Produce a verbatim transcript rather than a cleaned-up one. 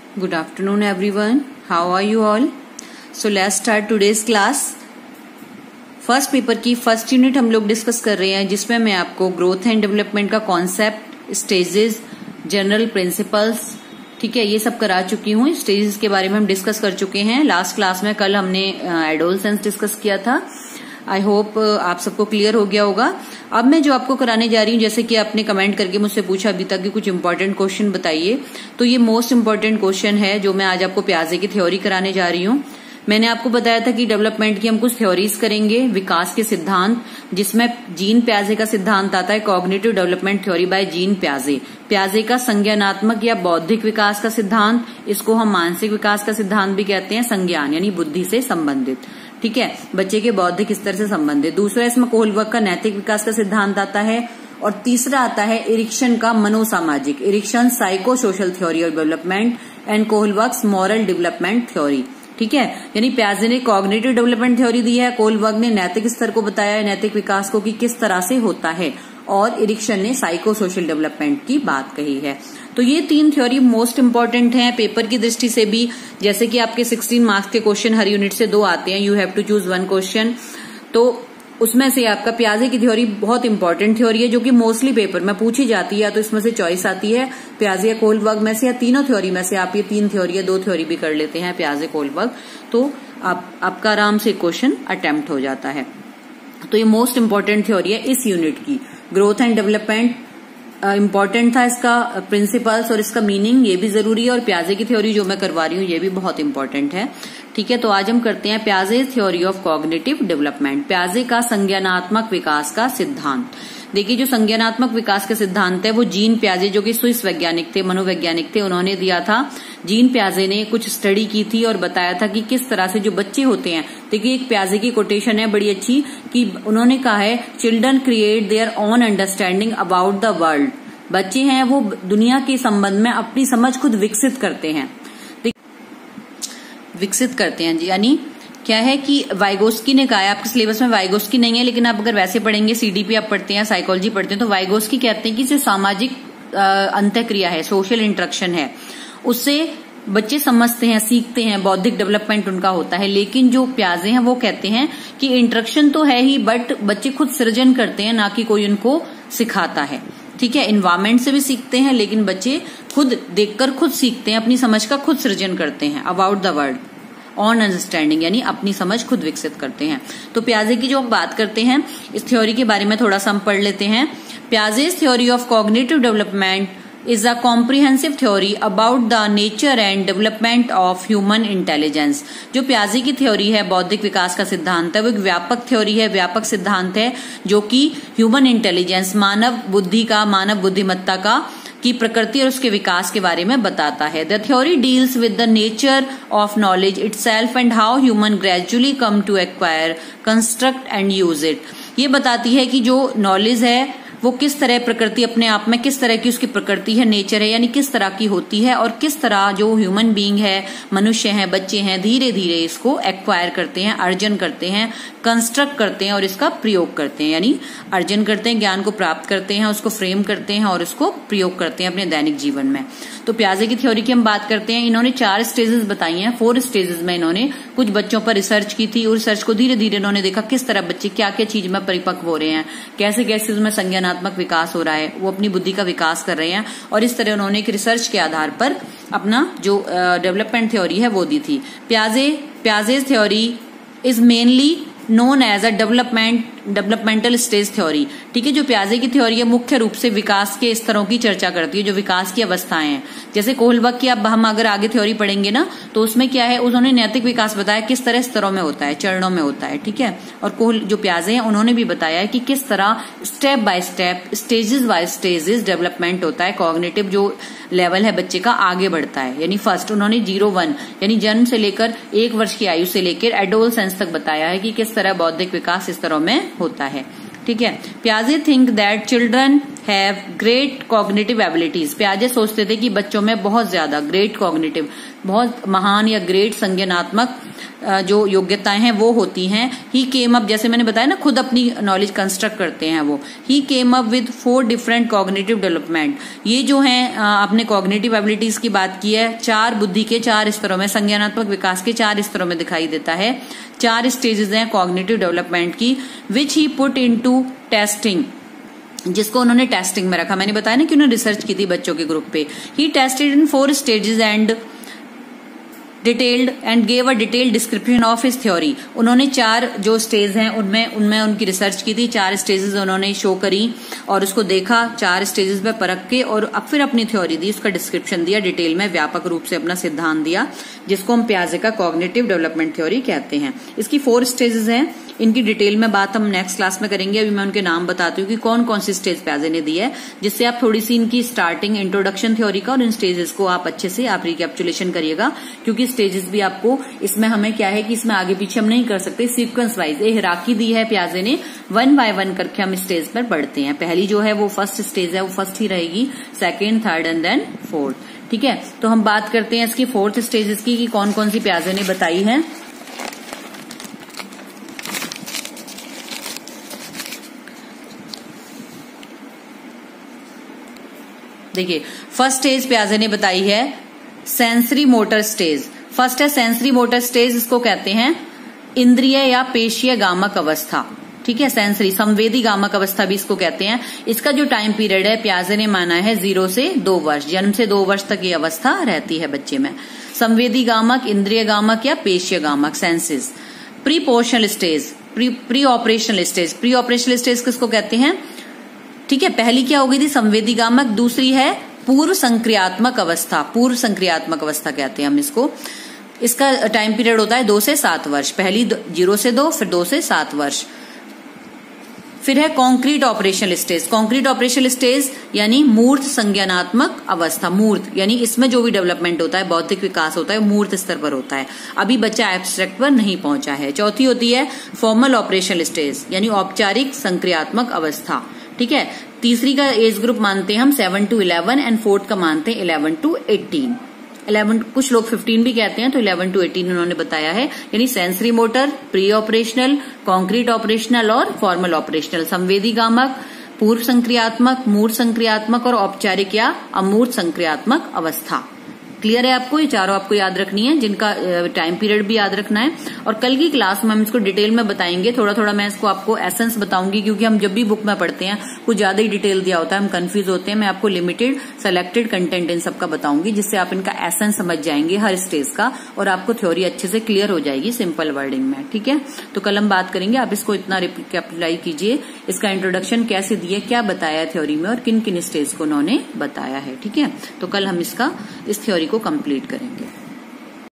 Good afternoon everyone. How are you all? So let's start today's class. First paper की first unit हम लोग discuss कर रहे हैं जिसमें मैं आपको ग्रोथ एंड डेवलपमेंट का कॉन्सेप्ट, स्टेजेस, जनरल प्रिंसिपल्स, ठीक है, ये सब करा चुकी हूँ। स्टेजेस के बारे में हम डिस्कस कर चुके हैं लास्ट क्लास में। कल हमने एडोलसेंस डिस्कस किया था। आई होप आप सबको क्लियर हो गया होगा। अब मैं जो आपको कराने जा रही हूँ, जैसे कि आपने कमेंट करके मुझसे पूछा अभी तक कि कुछ इंपॉर्टेंट क्वेश्चन बताइए, तो ये मोस्ट इंपॉर्टेंट क्वेश्चन है जो मैं आज आपको प्याजे की थ्योरी कराने जा रही हूँ। मैंने आपको बताया था कि डेवलपमेंट की हम कुछ थ्योरीज करेंगे, विकास के सिद्धांत, जिसमें जीन प्याजे का सिद्धांत आता है, cognitive development theory by Jean प्याजे। प्याजे का संज्ञानात्मक या बौद्धिक विकास का सिद्धांत, इसको हम मानसिक विकास का सिद्धांत भी कहते हैं। संज्ञान यानी बुद्धि से संबंधित, ठीक है, बच्चे के बौद्धिक स्तर से संबंधित। दूसरा इसमें कोहलबर्ग का नैतिक विकास का सिद्धांत आता है, और तीसरा आता है इरिक्शन का मनोसामाजिक, Erikson psychosocial theory of development and Kohlberg's moral development theory, ठीक है। यानी प्याजे ने कॉग्निटिव डेवलपमेंट थ्योरी दी है, कोहलबर्ग ने नैतिक स्तर को बताया है, नैतिक विकास को कि किस तरह से होता है, और इरिक्शन ने साइको सोशल डेवलपमेंट की बात कही है। तो ये तीन थ्योरी मोस्ट इंपॉर्टेंट हैं पेपर की दृष्टि से भी। जैसे कि आपके सोलह मार्क्स के क्वेश्चन हर यूनिट से दो आते हैं, you have to choose one question, तो उसमें से आपका प्याजे की थ्योरी बहुत इंपॉर्टेंट थ्योरी है जो कि मोस्टली पेपर में पूछी जाती है। तो इसमें से चॉइस आती है प्याजे या कोहलबर्ग में से, या तीनों थ्योरी में से आप ये तीन थ्योरी या दो थ्योरी भी कर लेते हैं प्याजे कोहलबर्ग, तो आप आपका आराम से क्वेश्चन अटेम्प्ट हो जाता है। तो ये मोस्ट इंपॉर्टेंट थ्योरी है इस यूनिट की। ग्रोथ एंड डेवलपमेंट इंपॉर्टेंट था, इसका प्रिंसिपल्स और इसका मीनिंग ये भी जरूरी है, और प्याजे की थ्योरी जो मैं करवा रही हूँ ये भी बहुत इंपॉर्टेंट है, ठीक है। तो आज हम करते हैं प्याजे थ्योरी ऑफ कॉग्निटिव डेवलपमेंट, प्याजे का संज्ञानात्मक विकास का सिद्धांत। देखिए, जो संज्ञानात्मक विकास का सिद्धांत है वो जीन प्याजे, जो कि स्विस वैज्ञानिक थे, मनोवैज्ञानिक थे, उन्होंने दिया था। जीन प्याजे ने कुछ स्टडी की थी और बताया था कि किस तरह से जो बच्चे होते हैं, देखिए एक प्याजे की कोटेशन है बड़ी अच्छी कि उन्होंने कहा है, children create their own understanding about the world. बच्चे हैं वो दुनिया के संबंध में अपनी समझ खुद विकसित करते हैं, विकसित करते हैं जी। यानी क्या है कि वाइगोस्की ने कहा है, आपके सिलेबस में वाइगोस्की नहीं है, लेकिन आप अगर वैसे पढ़ेंगे, सीडीपी आप पढ़ते हैं, साइकोलॉजी पढ़ते हैं, तो वाइगोस्की कहते हैं कि जो सामाजिक अंतःक्रिया है, सोशल इंटरेक्शन है, उससे बच्चे समझते हैं, सीखते हैं, बौद्धिक डेवलपमेंट उनका होता है। लेकिन जो प्याजे हैं वो कहते हैं कि इंटरेक्शन तो है ही, बट बच्चे खुद सृजन करते हैं, ना कि कोई उनको सिखाता है, ठीक है। इन्वायरमेंट से भी सीखते हैं, लेकिन बच्चे खुद देखकर खुद सीखते हैं, अपनी समझ का खुद सृजन करते हैं। About the world on understanding यानी अपनी समझ खुद विकसित करते हैं। तो प्याजे की जो हम बात करते हैं, इस थ्योरी के बारे में थोड़ा सा हम पढ़ लेते हैं। Piaget's theory of cognitive development is a comprehensive theory about the nature and development of human intelligence। जो प्याजे की थ्योरी है, बौद्धिक विकास का सिद्धांत है, वो एक व्यापक थ्योरी है, व्यापक सिद्धांत है, जो कि ह्यूमन इंटेलिजेंस, मानव बुद्धि का, मानव बुद्धिमत्ता का की प्रकृति और उसके विकास के बारे में बताता है। The theory deals with the nature of knowledge itself and how human gradually come to acquire, construct and use it. ये बताती है कि जो नॉलेज है वो किस तरह, प्रकृति अपने आप में किस तरह की उसकी प्रकृति है, नेचर है, यानी किस तरह की होती है, और किस तरह जो ह्यूमन बीइंग है, मनुष्य हैं, बच्चे हैं, धीरे धीरे इसको एक्वायर करते हैं, अर्जन करते हैं, कंस्ट्रक्ट करते हैं और इसका प्रयोग करते हैं। यानी अर्जन करते हैं, ज्ञान को प्राप्त करते हैं, उसको फ्रेम करते हैं और उसको प्रयोग करते हैं अपने दैनिक जीवन में। तो प्याजे की थ्योरी की हम बात करते हैं। इन्होंने चार स्टेजेस बताई हैं, फोर स्टेजेस में इन्होंने कुछ बच्चों पर रिसर्च की थी, और रिसर्च को धीरे धीरे इन्होंने देखा किस तरह बच्चे क्या क्या चीज में परिपक्व हो रहे हैं, कैसे कैसे उसमें संज्ञानात्मक विकास हो रहा है, वो अपनी बुद्धि का विकास कर रहे हैं, और इस तरह उन्होंने एक रिसर्च के आधार पर अपना जो डेवलपमेंट थ्योरी है वो दी थी। प्याजे Piaget's theory is mainly known as a development developmental stage theory, ठीक है। जो प्याजे की थ्योरी है मुख्य रूप से विकास के स्तरों की चर्चा करती है, जो विकास की अवस्थाएं हैं। जैसे कोहलबर्ग की अब हम अगर आगे थ्योरी पढ़ेंगे ना, तो उसमें क्या है, उन्होंने नैतिक विकास बताया किस तरह स्तरों में होता है, चरणों में होता है, ठीक है। और कोहल जो प्याजे हैं उन्होंने भी बताया है कि किस तरह step by step, stages by stages development होता है, कॉग्निटिव जो लेवल है बच्चे का आगे बढ़ता है। यानी फर्स्ट उन्होंने जीरो वन यानी जन्म से लेकर एक वर्ष की आयु से लेकर एडोलसेंस तक बताया है कि किस तरह बौद्धिक विकास इस तरह में होता है, ठीक है। प्याजे think that children have great cognitive abilities. पियाजे सोचते थे कि बच्चों में बहुत ज्यादा ग्रेट कॉग्निटिव, बहुत महान या ग्रेट संज्ञानात्मक जो योग्यताएं हैं वो होती हैं। ही केम अप, जैसे मैंने बताया ना, खुद अपनी नॉलेज कंस्ट्रक्ट करते हैं वो। He came up with four different cognitive development. ये जो है आपने कॉग्निटिव एबिलिटीज की बात की है, चार बुद्धि के चार स्तरों में, संज्ञानात्मक विकास के चार स्तरों में दिखाई देता है। चार स्टेजेस हैं कॉग्निटिव डेवलपमेंट की, which he put into testing, जिसको उन्होंने टेस्टिंग में रखा। मैंने बताया ना कि उन्होंने रिसर्च की थी बच्चों के ग्रुप पे। He tested in four stages and detailed and gave a detailed description of his theory. उन्होंने चार जो स्टेज हैं उनमें उनमें उनकी रिसर्च की थी, चार स्टेजेस उन्होंने शो करी और उसको देखा, चार स्टेजेस पे परख के, और अब फिर अपनी थ्योरी दी, उसका डिस्क्रिप्शन दिया डिटेल में, व्यापक रूप से अपना सिद्धांत दिया, जिसको हम पियाजे का कॉग्निटिव डेवलपमेंट थ्योरी कहते हैं। इसकी फोर स्टेजेस हैं, इनकी डिटेल में बात हम नेक्स्ट क्लास में करेंगे। अभी मैं उनके नाम बताती हूँ कि कौन कौन सी स्टेज पियाजे ने दी है, जिससे आप थोड़ी सी इनकी स्टार्टिंग इंट्रोडक्शन थ्योरी का और इन स्टेजेस को आप अच्छे से आप रिकैप्चुलेशन करिएगा, क्योंकि स्टेजेस भी आपको इसमें हमें क्या है कि इसमें आगे पीछे हम नहीं कर सकते, सीक्वेंस वाइज ये हिराकी दी है पियाजे ने, वन बाय वन करके हम स्टेज पर बढ़ते हैं। पहली जो है वो फर्स्ट स्टेज है, वो फर्स्ट ही रहेगी, second, third and then fourth. ठीक है, तो हम बात करते हैं इसकी फोर्थ स्टेजेस की कि कौन कौन सी पियाजे ने बताई है। देखिए, फर्स्ट स्टेज पियाजे ने बताई है सेंसरी मोटर स्टेज। फर्स्ट है सेंसरी मोटर स्टेज, इसको कहते हैं इंद्रिय या पेशीय गामक अवस्था। ठीक है, सेंसरी संवेदी गामक अवस्था भी इसको कहते हैं। इसका जो टाइम पीरियड है पियाजे ने माना है जीरो से दो वर्ष, जन्म से दो वर्ष तक ये अवस्था रहती है बच्चे में। संवेदी गामक, इंद्रिय गामक या पेशीय गामक, सेंसिस। प्री पोर्शनल stage, pre pre operational stage. Pre operational stage किसको कहते हैं? ठीक है, पहली क्या हो गई थी? संवेदी गामक। दूसरी है पूर्व संक्रियात्मक अवस्था, पूर्व संक्रियात्मक अवस्था कहते हैं हम इसको। इसका टाइम पीरियड होता है दो से सात वर्ष। पहली जीरो से दो, फिर दो से सात वर्ष। फिर है concrete operational stage. Concrete operational stage यानी मूर्त संज्ञानात्मक अवस्था। मूर्त यानी इसमें जो भी डेवलपमेंट होता है, बौद्धिक विकास होता है, मूर्त स्तर पर होता है, अभी बच्चा एब्स्ट्रैक्ट पर नहीं पहुंचा है। चौथी होती है फॉर्मल ऑपरेशनल स्टेज यानी औपचारिक संक्रियात्मक अवस्था। ठीक है, तीसरी का एज ग्रुप मानते हैं हम seven to eleven and fourth का मानते हैं इलेवन टू एटीन। इलेवन, कुछ लोग फिफ्टीन भी कहते हैं, तो इलेवन टू एटीन उन्होंने बताया है। यानी sensory motor, pre operational, concrete operational और फॉर्मल ऑपरेशनल। संवेदी गामक, पूर्व संक्रियात्मक, मूर्त संक्रियात्मक और औपचारिक या अमूर्त संक्रियात्मक अवस्था। क्लियर है आपको? ये चारों आपको याद रखनी है, जिनका टाइम पीरियड भी याद रखना है। और कल की क्लास में हम इसको डिटेल में बताएंगे। थोड़ा थोड़ा मैं इसको आपको एसेंस बताऊंगी, क्योंकि हम जब भी बुक में पढ़ते हैं कुछ ज्यादा ही डिटेल दिया होता है, हम कंफ्यूज होते हैं। मैं आपको लिमिटेड सेलेक्टेड कंटेंट इन सबका बताऊंगी, जिससे आप इनका एसेंस समझ जाएंगे हर स्टेज का, और आपको थ्योरी अच्छे से क्लियर हो जाएगी सिंपल वर्डिंग में। ठीक है, तो कल हम बात करेंगे। आप इसको इतना रिकैपिटुलाइज कीजिए, इसका इंट्रोडक्शन कैसे दिया, क्या बताया थ्योरी में, और किन किन स्टेज को उन्होंने बताया है। ठीक है, तो कल हम इसका इस थ्योरी को कंप्लीट करेंगे।